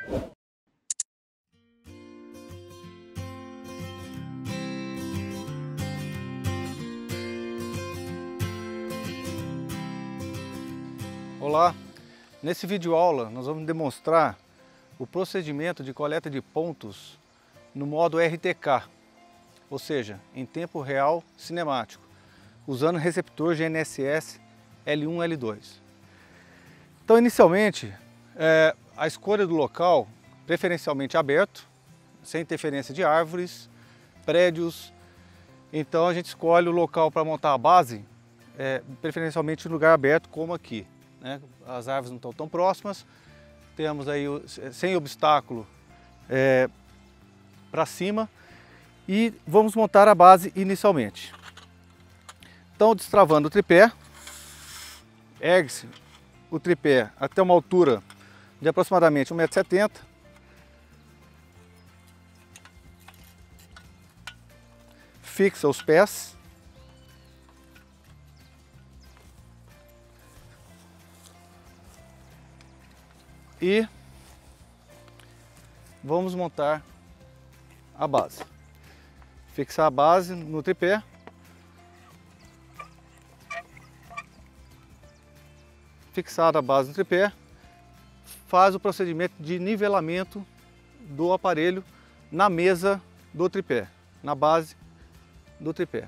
Olá, nesse vídeo aula nós vamos demonstrar o procedimento de coleta de pontos no modo RTK, ou seja, em tempo real cinemático, usando receptor GNSS L1 L2. Então inicialmente a escolha do local, preferencialmente aberto, sem interferência de árvores, prédios. Então a gente escolhe o local para montar a base, preferencialmente em lugar aberto como aqui. As árvores não estão tão próximas, temos aí sem obstáculo para cima e vamos montar a base inicialmente. Então, destravando o tripé, ergue-se o tripé até uma altura de aproximadamente 1,70 m. Fixa os pés. E vamos montar a base. Fixar a base no tripé. Fixada a base no tripé, faz o procedimento de nivelamento do aparelho na mesa do tripé, na base do tripé.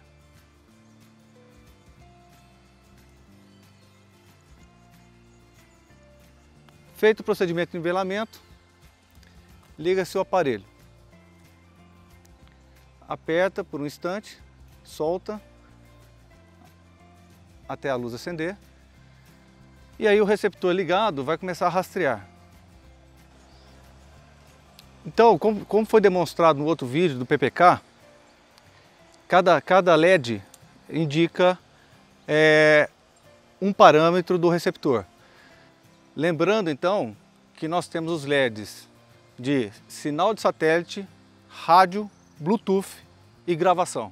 Feito o procedimento de nivelamento, liga-se o aparelho. Aperta por um instante, solta até a luz acender. E aí o receptor ligado vai começar a rastrear. Então, como foi demonstrado no outro vídeo do PPK, cada LED indica um parâmetro do receptor. Lembrando então que nós temos os LEDs de sinal de satélite, rádio, Bluetooth e gravação.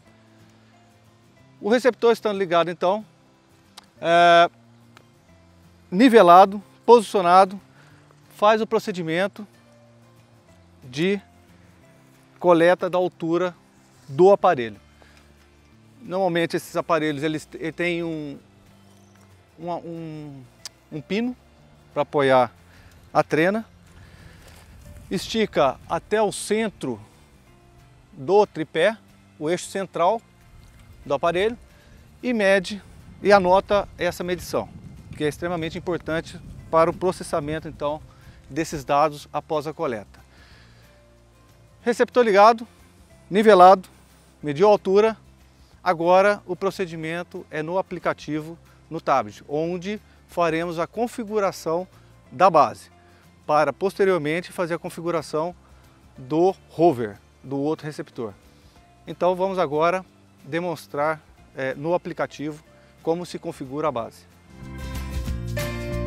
O receptor estando ligado então, nivelado, posicionado, faz o procedimento de coleta da altura do aparelho. Normalmente esses aparelhos eles têm um pino para apoiar a trena, estica até o centro do tripé, o eixo central do aparelho, e mede e anota essa medição, que é extremamente importante para o processamento então desses dados após a coleta. Receptor ligado, nivelado, mediu a altura, agora o procedimento é no aplicativo no tablet, onde faremos a configuração da base, para posteriormente fazer a configuração do rover, do outro receptor. Então vamos agora demonstrar no aplicativo como se configura a base.